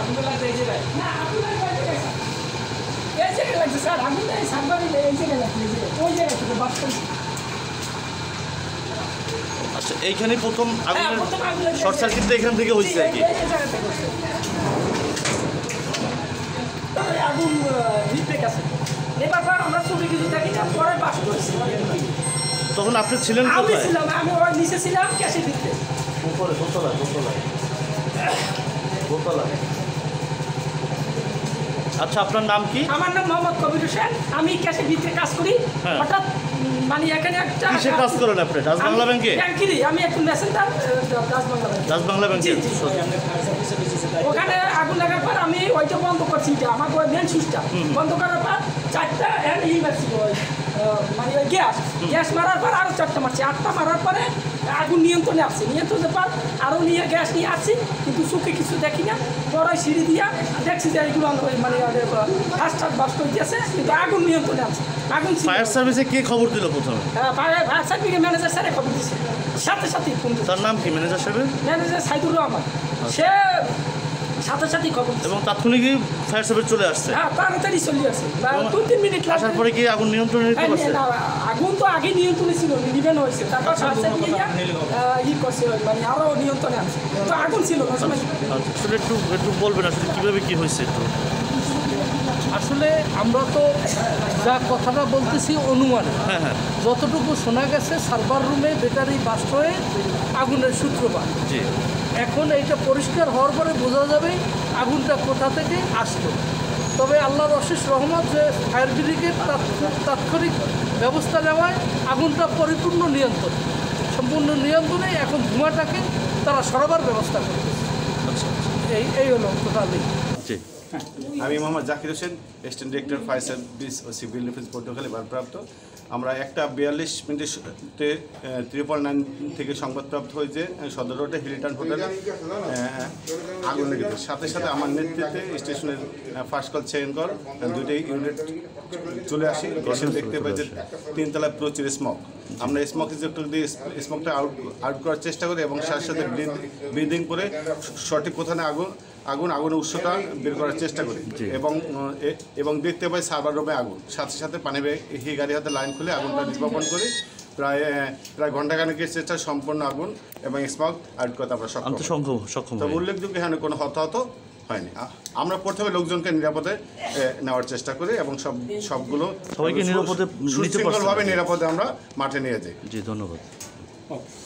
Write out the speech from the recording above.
আগুন লাগছে এই জায়গায় না আগুন লাগছে এই জায়গায় লাগছে স্যার আগুন এই সামনে এই জায়গায় লাগছে ওই জায়গা থেকে বাস করছে আচ্ছা এইখানে প্রথম আগুন শর্ট সার্কিটটা এখান থেকে হয়েছে আর কি আগুন নিতে গেছে এবার আমরা ছবি কিছু দেখি না পরে বাস করছি তখন আপনি ছিলেন আমি কোথায়? ছিলাম আমি ওর নিচে ছিলাম ক্যাশে দিতে উপরে দোতলায় আচ্ছা আপনার নাম কি? আমার নাম মোহাম্মদ কবির হোসেন আমি ক্যাশে ভিতরে কাজ করি হঠাৎ মানে এখানে একটা কিসে কাজ করেন আপনি? ডাচ বাংলা ব্যাংকে? ব্যাংকেরই আমি একটু মেসেঞ্জার ডাচ বাংলা ব্যাংকে ওখানে আগুন লাগার পর আমি ওইটা বন্ধ করছি আমার মেন সুইচটা বন্ধ করার পর চারটা ই মারছি মানে ওই গ্যাস মারার পর আরও চারটা মারছি 8টা মারার পরে আগুন নিয়ন্ত্রণে আসছে নিয়ন্ত্রণের পর আরও নিয়ে গ্যাস নিয়ে আসছি কিন্তু চোখে কিছু দেখি না পরে সিঁড়ি দিয়া দেখছি যে এইগুলো মানে ফার্স্ট বাস্ট হইতেছে কিন্তু আগুন নিয়ন্ত্রণে আছে আগুন ফায়ার সার্ভিসে কে খবর দিল প্রথমে? ফায়ার সার্ভিসের ম্যানেজার স্যারে খবর দিচ্ছে সাথে ফোন তার নাম কি ম্যানেজার সাহেবের? ম্যানেজার সাইদুর রহমান সে সাথে খবর এবং তাৎক্ষণিকই ফায়ার সার্ভিস চলে আসছে? হ্যাঁ তাড়াতাড়ি চলে আসছে 2-3 মিনিট আসার পরে কি আগুন নিয়ন্ত্রণে নিতে পারছে? আগুন তো আগে নিয়ন্ত্রণে ছিল নিবেন হয়েছে তারপর ই করছে মানে আরও নিয়ন্ত্রণে আছে তো আগুন ছিল আসলে একটু বলবেন আসলে কীভাবে কী হয়েছে একটু? আসলে আমরা তো যা কথাটা বলতেছি অনুমান যতটুকু শোনা গেছে সার্ভার রুমে ব্যাটারি বাস্ট হয়ে আগুনের সূত্রপাত। জি এখন এইটা পরিষ্কার হওয়ার পরে বোঝা যাবে আগুনটা কোথা থেকে আসলো। তবে আল্লাহর অশেষ রহমত যে ফায়ার ব্রিগেড তাৎক্ষণিক ব্যবস্থা নেওয়ায় আগুনটা পরিপূর্ণ সম্পূর্ণ নিয়ন্ত্রণে এখন ধোঁয়াটাকে তারা সরাবার ব্যবস্থা করবে। এই হলো টোটালি। জি আমি Mohammad Zakir Hossain assistant director fire service ও সিভিল ডিফেন্স পটুয়াখালী ভারপ্রাপ্ত। আমরা 1:42 মিনিটে 3.9 থেকে সংবাদপ্রাপ্ত হয়েছে সদর রোডে হিলিটন হোটেলে আগুন লেগেছে। সাথে সাথে আমার নেতৃত্বে স্টেশনের ফার্স্ট কল সেকেন্ড কল দুইটাই ইউনিট চলে আসি এসে দেখতে পাই যে 3 তলায় প্রচুর স্মোক। আমরা স্মোক ইনজেক্টর দিয়ে স্মোকটা আউট করার চেষ্টা করি এবং সাথে সাথে ব্রিদিং করে সঠিক কোথায় আগুনের উৎসটা বের করার চেষ্টা করি এবং দেখতে পাই সার্ভার রুমে আগুন। সাথে সাথে পানি গাড়ি হাতে লাইন খুলে আগুনটা নির্বাপন করি। প্রায় ঘণ্টাখানেকের চেষ্টা সম্পূর্ণ আগুন এবং স্মোক আউট করতে আমরা সক্ষম। তবে উল্লেখযোগ্য এখানে কোনো হতাহত হয়নি। আমরা প্রথমে লোকজনকে নিরাপদে নেওয়ার চেষ্টা করি এবং সবগুলো সবাইকে নিরাপদে সুশৃঙ্খলভাবে নিরাপদে আমরা মাঠে নিয়ে যাই। জি ধন্যবাদ।